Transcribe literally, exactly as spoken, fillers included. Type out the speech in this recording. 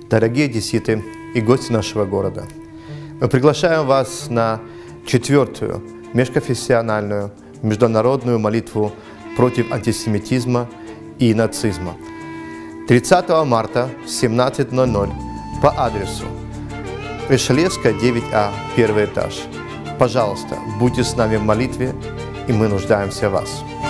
Дорогие одесситы и гости нашего города, мы приглашаем вас на четвертую межконфессиональную международную молитву против антисемитизма и нацизма. тридцатого марта в семнадцать ноль ноль по адресу Эшелевская, девять А, первый этаж. Пожалуйста, будьте с нами в молитве, и мы нуждаемся в вас.